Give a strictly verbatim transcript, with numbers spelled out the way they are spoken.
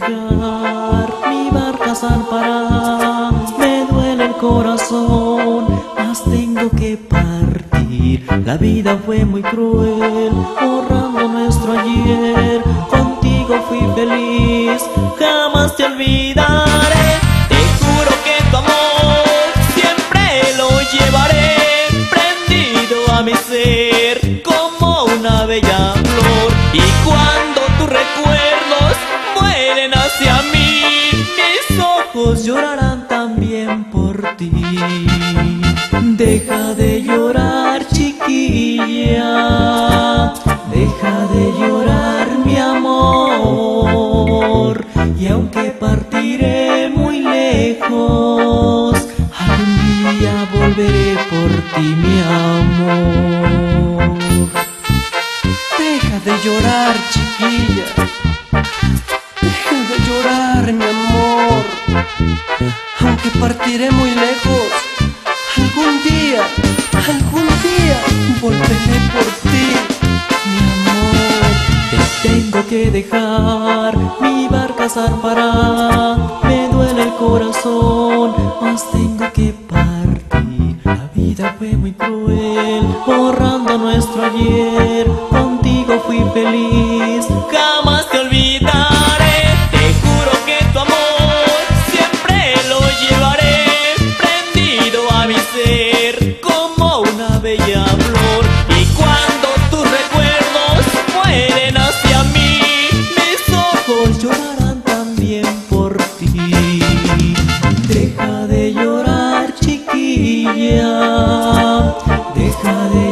dejar mi barca zarpará. Me duele el corazón, mas tengo que partir. La vida fue muy cruel, borrando nuestro ayer. Contigo fui feliz, jamás te olvidaré. Te juro que tu amor siempre lo llevaré prendido a mi ser como una bella flor. Y cuando tus recuerdos vuelen hacia mí, mis ojos llorarán también por ti. Deja de llorar, chiquilla, deja de llorar, mi amor. Y aunque partiré muy lejos, algún día volveré por ti, mi amor. Deja de llorar, chiquilla, deja de llorar, mi amor. Aunque partiré muy lejos, algún día, algún día volveré por ti, mi amor. Te tengo que dejar, mi barca zarpará. Me duele el corazón, mas tengo que partir. La vida fue muy cruel, borrando nuestro ayer. Contigo fui feliz, jamás te olvidaré. Te juro que tu amor siempre lo llevaré prendido a mi ser como una bella flor. Y cuando tus recuerdos vuelen hacia mí, mis ojos llorarán también por ti. Deja de llorar, chiquilla, deja de